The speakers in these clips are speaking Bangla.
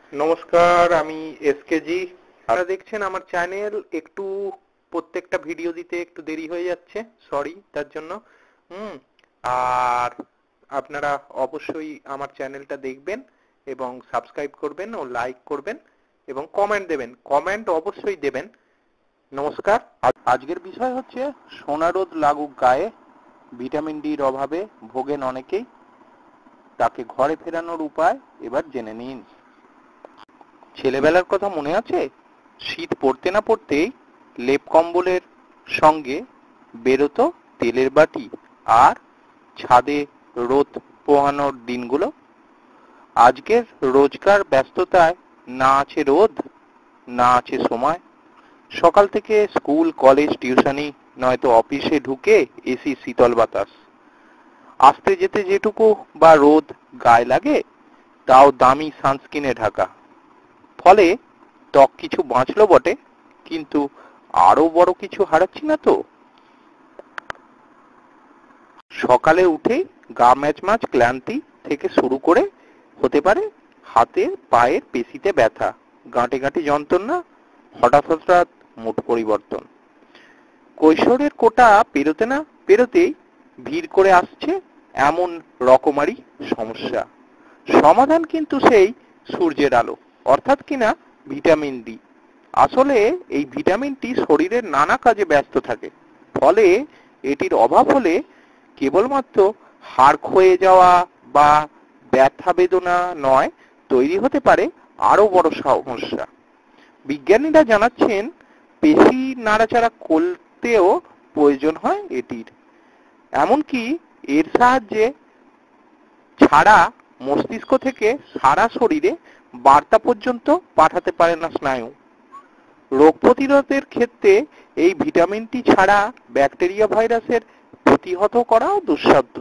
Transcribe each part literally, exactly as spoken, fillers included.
নমস্কার, আমি এসকেজি। আপনারা দেখছেন আমার চ্যানেল। একটু প্রত্যেকটা ভিডিও দিতে একটু দেরি হয়ে যাচ্ছে, সরি তার জন্য। হুম আর আপনারা অবশ্যই আমার চ্যানেলটা দেখবেন এবং সাবস্ক্রাইব করবেন ও লাইক করবেন এবং কমেন্ট দেবেন। কমেন্ট অবশ্যই দেবেন। নমস্কার। আজকের বিষয় হচ্ছে সোনা রোদ লাগুক গায়ে, ভিটামিন ডির অভাবে ভোগেন অনেকেই, তাকে ঘরে ফেরানোর উপায় এবার জেনে নিন। ছেলেবেলার কথা মনে আছে? শীত পড়তে না পড়তেই লেপ কম্বলের সঙ্গে বেরোতো তেলের বাটি আর ছাদে রোদ পোহানোর দিনগুলো। আজকের রোজকার ব্যস্ততায় না আছে রোদ, না আছে সময়। সকাল থেকে স্কুল, কলেজ, টিউশনি, নয়তো অফিসে ঢুকে এসি, শীতল বাতাস। আসতে যেতে যেটুকু বা রোদ গায়ে লাগে তাও দামি সানস্ক্রিনে ঢাকা। ফলে ত্বক কিছু বাঁচলো বটে, কিন্তু আরো বড় কিছু হারাচ্ছি না তো? সকালে উঠে গা ম্যাচম্যাচ ক্লান্তি থেকে শুরু করে হতে পারে হাতের পায়ের পেশিতে ব্যথা, গাঁটে গাঁটে যন্ত্রণা, হঠাৎ হঠাৎ মুড পরিবর্তন। কৈশোরের কোটা পেরোতে না পেরোতেই ভিড় করে আসছে এমন রকমারি সমস্যা। সমাধান কিন্তু সেই সূর্যের আলো, অর্থাৎ কিনা ভিটামিন ডি। আসলে এই ভিটামিনটি শরীরের নানা কাজে ব্যস্ত থাকে, ফলে এটির অভাব হলে কেবলমাত্র হাড় ক্ষয়ে যাওয়া বা ব্যথা বেদনা নয়, তৈরি হতে পারে আরো বড় সমস্যা। বিজ্ঞানীরা জানাচ্ছেন পেশি নাড়াচাড়া করতেও প্রয়োজন হয় এটির। এমনকি এর সাহায্যে ছাড়া মস্তিষ্ক থেকে সারা শরীরে বার্তা পর্যন্ত পাঠাতে পারে না স্নায়ু। রোগ প্রতিরোধের ক্ষেত্রে এই ভিটামিনটি ছাড়া ব্যাকটেরিয়া ভাইরাসের প্রতিহত করাও দুঃসাধ্য।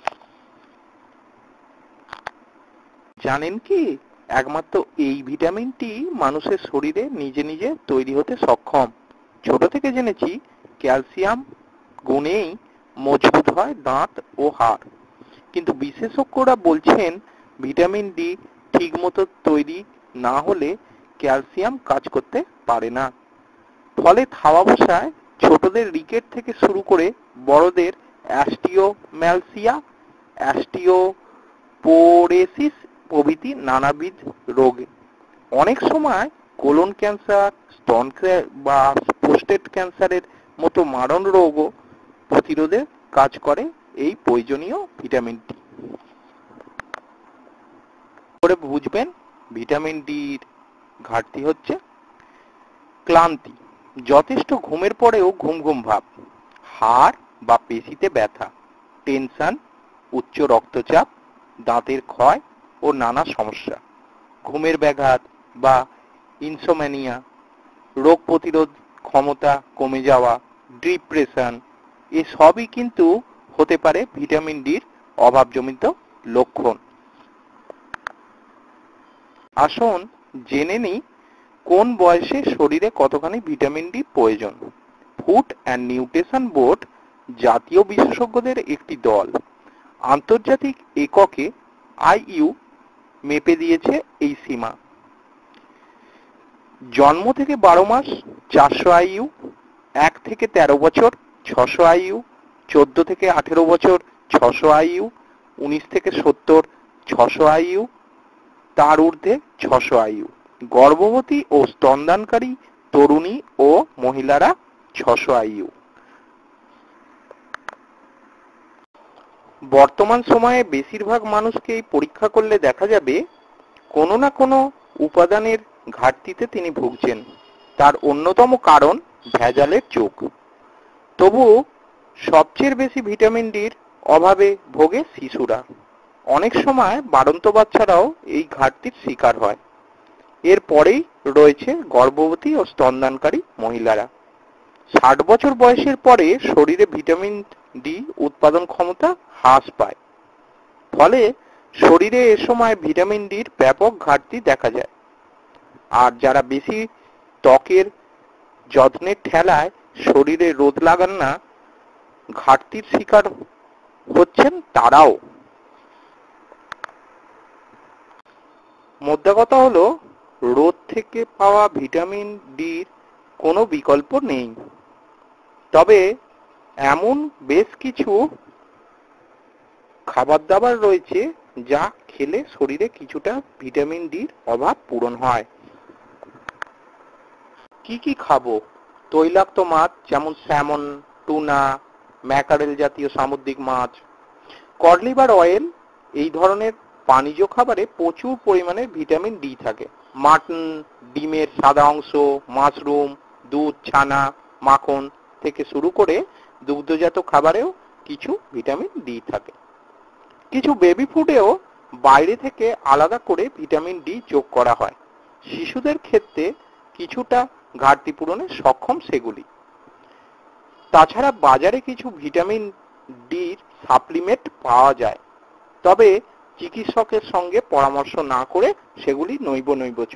জানেন কি, একমাত্র এই ভিটামিনটি মানুষের শরীরে নিজে নিজে তৈরি হতে সক্ষম। ছোট থেকে জেনেছি ক্যালসিয়াম গুণেই মজবুত হয় দাঁত ও হাড়, কিন্তু বিশেষজ্ঞরা বলছেন ভিটামিন ডি ঠিক মতো তৈরি না হলে ক্যালসিয়াম কাজ করতে পারে না। ফলে থাবা বসায় ছোটদের রিকেট থেকে শুরু করে বড়দের অ্যাস্টিওম্যালসিয়া, অ্যাস্টিওপোরেসিস প্রভৃতি নানাবিধ রোগে। অনেক সময় কোলন ক্যান্সার, স্তন বা প্রোস্টেট ক্যান্সারের মতো মারণ রোগও প্রতিরোধে কাজ করে এই প্রয়োজনীয় ভিটামিনটি। করে বুঝবেন ভিটামিন ডির ঘাটতি হচ্ছে? ক্লান্তি, যথেষ্ট ঘুমের পরেও ঘুম ঘুম ভাব, হাড় বা পেশিতে ব্যথা, টেনশন, উচ্চ রক্তচাপ, দাঁতের ক্ষয় ও নানা সমস্যা, ঘুমের ব্যাঘাত বা ইনসোম্যানিয়া, রোগ প্রতিরোধ ক্ষমতা কমে যাওয়া, ডিপ্রেশন, এসবই কিন্তু হতে পারে ভিটামিন ডির অভাবজনিত লক্ষণ। আসুন জেনে নিই কোন বয়সে শরীরে কতখানি ভিটামিন ডি প্রয়োজন। ফুড অ্যান্ড নিউট্রিশন বোর্ড জাতীয় বিশেষজ্ঞদের একটি দল আন্তর্জাতিক এককে আইইউ মেপে দিয়েছে এই সীমা। জন্ম থেকে বারো মাস চারশো আইইউ, এক থেকে তেরো বছর ছশো আইইউ, চোদ্দ থেকে আঠেরো বছর ছশো আইইউ, উনিশ থেকে সত্তর ছশো আইইউ, তার ঊর্ধ্বে ছশো আইইউ। গর্ভবতী ও স্তনদানকারী তরুণী ও মহিলারা ছশো আইইউ। বর্তমান সময়ে বেশিরভাগ মানুষকেই পরীক্ষা করলে দেখা যাবে কোনো না কোনো উপাদানের ঘাটতিতে তিনি ভুগছেন। তার অন্যতম কারণ ভেজালের যুগ। তবু সবচেয়ে বেশি ভিটামিন ডির অভাবে ভোগে শিশুরা। অনেক সময় বাড়ন্ত বাচ্চারাও এই ঘাটতির শিকার হয়। এর পরেই রয়েছে গর্ভবতী ও স্তনদানকারী মহিলারা। ষাট বছর বয়সের পরে শরীরে ভিটামিন ডি উৎপাদন ক্ষমতা হ্রাস পায়, ফলে শরীরে এ সময় ভিটামিন ডির ব্যাপক ঘাটতি দেখা যায়। আর যারা বেশি ত্বকের যত্নের ঠেলায় শরীরে রোদ লাগান না, ঘাটতির শিকার হচ্ছেন তারাও। মোদ্দা কথা হলো রোদ থেকে পাওয়া ভিটামিন ডির কোনো বিকল্প নেই। তবে এমন বেশ কিছু খাবার দাবার রয়েছে যা খেলে শরীরে কিছুটা ভিটামিন ডির অভাব পূরণ হয়। কি কি খাবো? তৈলাক্ত মাছ যেমন স্যামন, টুনা, ম্যাকারেল জাতীয় সামুদ্রিক মাছ, কড লিভার অয়েল এই ধরনের পানিজ খাবারে প্রচুর পরিমাণে ভিটামিন ডি থাকে। মাটন, ডিমের সাদা অংশ, মাশরুম, দুধ, ছানা, মাখন থেকে শুরু করে দুগ্ধজাত খাবারেও কিছু ভিটামিন ডি থাকে। কিছু বেবি ফুডেও বাইরে থেকে আলাদা করে ভিটামিন ডি যোগ করা হয়। শিশুদের ক্ষেত্রে কিছুটা ঘাটতি পূরণে সক্ষম সেগুলি। তাছাড়া বাজারে কিছু ভিটামিন ডির সাপ্লিমেন্ট পাওয়া যায়, তবে চিকিৎসকের সঙ্গে পরামর্শ না করে সেগুলি নৈব নৈবচ।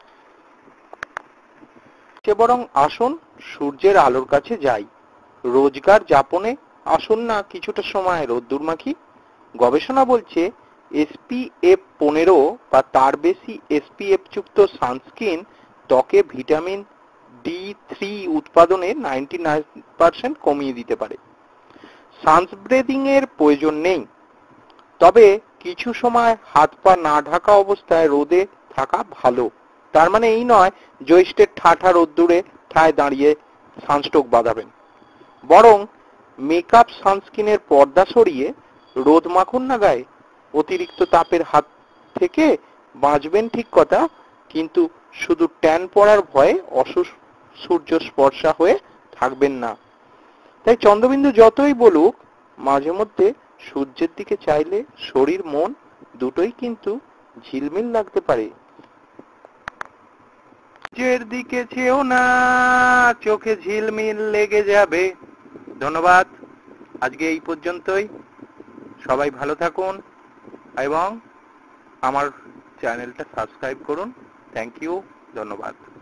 সে বরং আসুন সূর্যের আলোর কাছে যাই, রোজগার যাপনে আসুন না কিছুটা সময় রোদ্দুর মাখি। গবেষণা বলছে এসপিএফ পনেরো বা তার বেশি এসপিএফ যুক্ত সানস্ক্রিন ত্বকে ভিটামিন ডি থ্রি উৎপাদনে নাইনটি নাইন পার্সেন্ট কমিয়ে দিতে পারে। সানস্ক্রিনিং এর প্রয়োজন নেই, তবে কিছু সময় হাত পা না ঢাকা অবস্থায় রোদে থাকা ভালো। তার মানে এই নয় জ্যৈষ্ঠের ঠাঠা রোদ্দুরে ঠায় দাঁড়িয়ে সানস্ট্রোক বাঁধাবেন। বরং মেকআপ সানস্ক্রিনের পর্দা সরিয়ে রোদ মাখুন না গায়ে। অতিরিক্ত তাপের হাত থেকে বাঁচবেন ঠিক কথা, কিন্তু শুধু ট্যান পড়ার ভয়ে অসূর্য স্পর্শা হয়ে থাকবেন না। তাই চন্দ্রবিন্দু যতই বলুক, মাঝে মধ্যে সূর্যের দিকে চাইলে শরীর মন দুটোই কিন্তু ঝিলমিল লাগতে পারে। সূর্যের দিকে চেয়েও না, চোখে ঝিলমিল লেগে যাবে। ধন্যবাদ, আজকে এই পর্যন্তই। সবাই ভালো থাকুন এবং আমার চ্যানেলটা সাবস্ক্রাইব করুন। থ্যাংক ইউ, ধন্যবাদ।